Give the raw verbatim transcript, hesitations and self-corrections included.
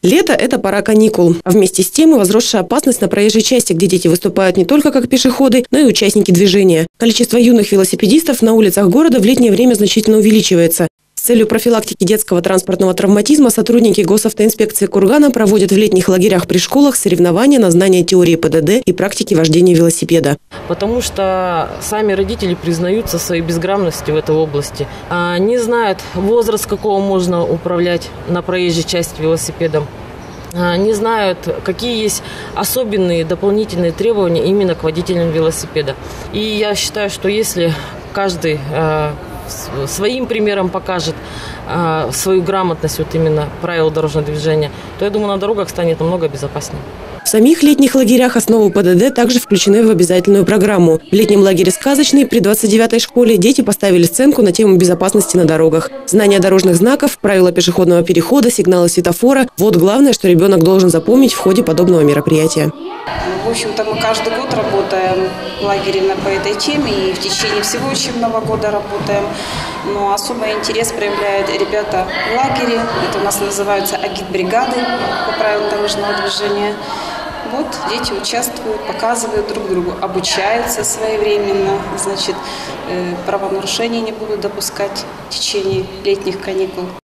Лето – это пора каникул. А вместе с тем и возросшая опасность на проезжей части, где дети выступают не только как пешеходы, но и участники движения. Количество юных велосипедистов на улицах города в летнее время значительно увеличивается. С целью профилактики детского транспортного травматизма сотрудники госавтоинспекции Кургана проводят в летних лагерях при школах соревнования на знание теории ПДД и практики вождения велосипеда. Потому что сами родители признаются в своей безграмотности в этой области. Не знают возраст, какого можно управлять на проезжей части велосипедом. Не знают, какие есть особенные дополнительные требования именно к водителям велосипеда. И я считаю, что если каждый своим примером покажет а, свою грамотность вот именно правил дорожного движения, то, я думаю, на дорогах станет намного безопаснее. В самих летних лагерях основы ПДД также включены в обязательную программу. В летнем лагере «Сказочный» при двадцать девятой школе дети поставили сценку на тему безопасности на дорогах. Знание дорожных знаков, правила пешеходного перехода, сигналы светофора – вот главное, что ребенок должен запомнить в ходе подобного мероприятия. В общем-то, мы каждый год работаем в лагере по этой теме и в течение всего учебного года работаем. Но особый интерес проявляют ребята в лагере. Это у нас называются агитбригады по правилам дорожного движения. Вот дети участвуют, показывают друг другу, обучаются своевременно, значит, правонарушений не будут допускать в течение летних каникул.